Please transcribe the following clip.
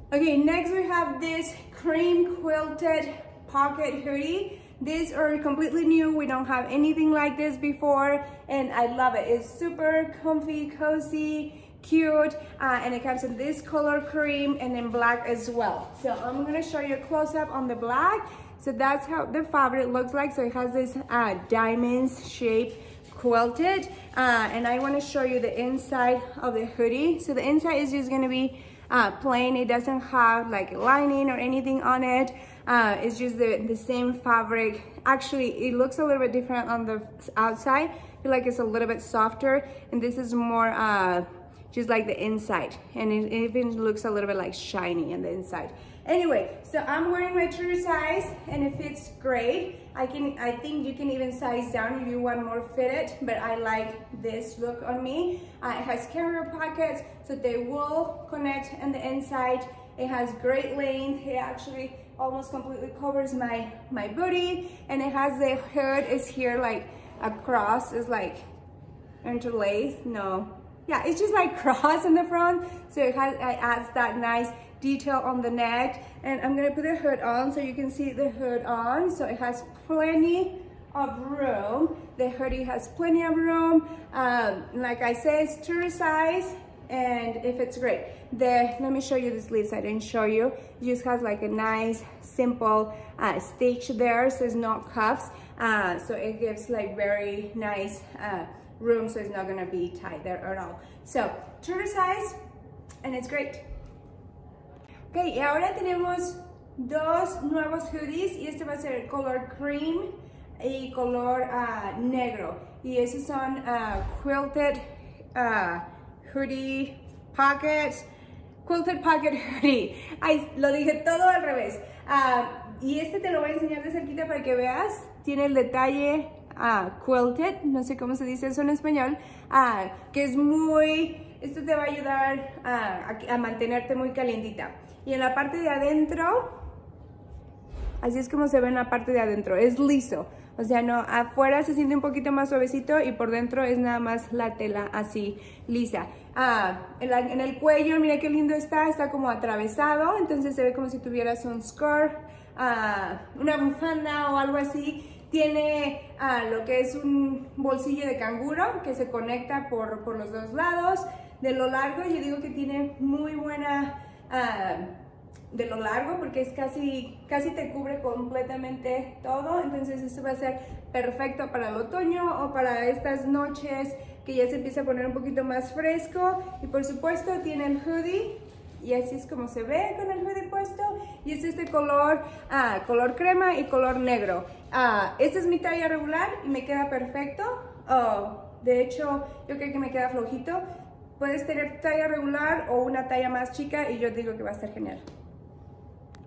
Okay, next we have this cream quilted pocket hoodie. These are completely new. We don't have anything like this before, and I love it. It's super comfy, cozy, cute, and it comes in this color cream and in black as well. So I'm gonna show you a close-up on the black. So that's how the fabric looks like. So it has this diamonds shape quilted, and I want to show you the inside of the hoodie. So the inside is just going to be plain. It doesn't have like lining or anything on it. It's just the same fabric. Actually, it looks a little bit different on the outside. I feel like it's a little bit softer, and this is more just like the inside, and it even looks a little bit like shiny on the inside. Anyway, so I'm wearing my true size, and it fits great. I think you can even size down if you want more fitted, but I like this look on me. It has carrier pockets, so they will connect on the inside. It has great length. It actually almost completely covers my booty, and it has the hood is here like across, is like interlaced. No. Yeah, it's just like cross in the front, so it adds that nice detail on the neck. And I'm gonna put the hood on so you can see the hood on. So it has plenty of room. The hoodie has plenty of room. Like I said, it's true size, and it fits great. Let me show you the sleeves. I didn't show you. It just has like a nice, simple stitch there, so it's not cuffs. So it gives like very nice room, so it's not gonna be tight there at all. So true size, and it's great. Ok, y ahora tenemos dos nuevos hoodies, y este va a ser color cream y color negro, y esos son quilted hoodie pockets, quilted pocket hoodie. Ay, lo dije todo al revés. Y este te lo voy a enseñar de cerquita para que veas. Tiene el detalle quilted, no sé cómo se dice eso en español, que es esto te va a ayudar a mantenerte muy calientita. Y en la parte de adentro, así es como se ve en la parte de adentro, es liso. O sea, no, afuera se siente un poquito más suavecito y por dentro es nada más la tela así lisa. En el cuello, mira qué lindo está como atravesado, entonces se ve como si tuvieras un skirt, una bufanda o algo así. Tiene lo que es un bolsillo de canguro que se conecta por los dos lados. De lo largo, yo digo que tiene muy buena de lo largo, porque es casi te cubre completamente todo. Entonces esto va a ser perfecto para el otoño o para estas noches que ya se empieza a poner un poquito más fresco. Y por supuesto tiene el hoodie, y así es como se ve con el hoodie puesto, y es este color crema y color negro. Esta es mi talla regular y me queda perfecto. De hecho, yo creo que me queda flojito. Puedes tener talla regular o una talla más chica, y yo digo que va a estar genial.